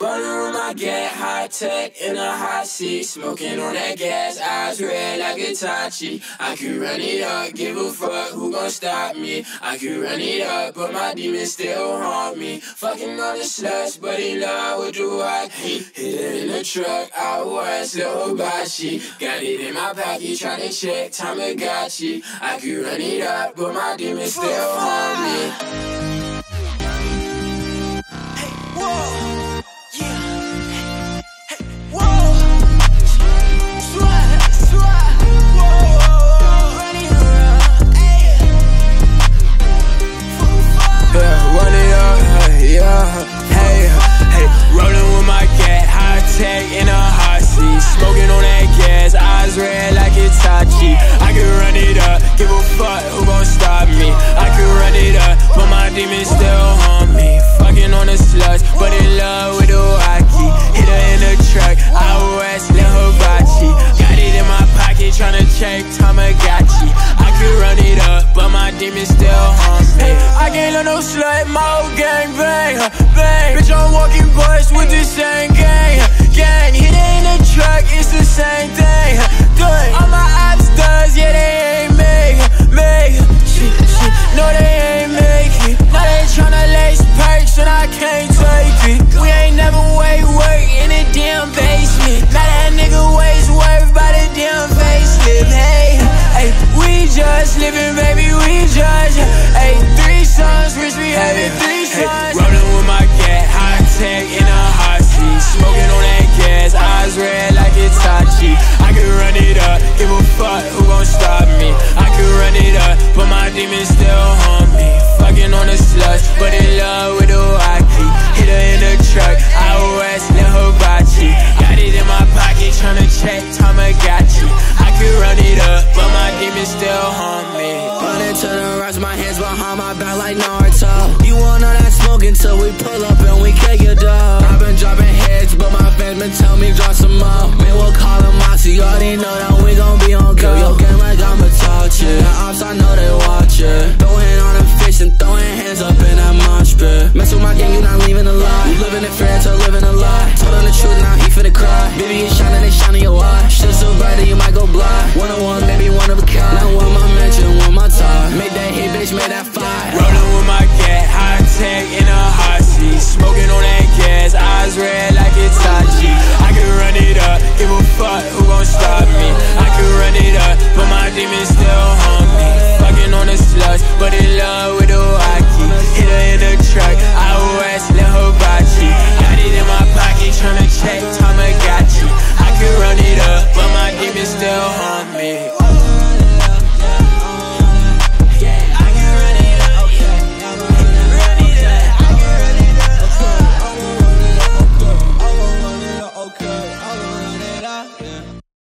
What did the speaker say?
Rolling with my gang, high tech in a hot seat, smoking on that gas, eyes red like ITACHI. I could run it up, give a fuck, who gon' stop me? I could run it up, but my demons still haunt me. Fucking on the sluts, but in love with the white heat. Hit it in the truck, out west, little hibachi. Got it in my pocket, tryna check, Tamagotchi. I could run it up, but my demons still haunt me. Rolling with my gat, high tech in a hot seat, smoking on that gas, eyes red like ITACHI.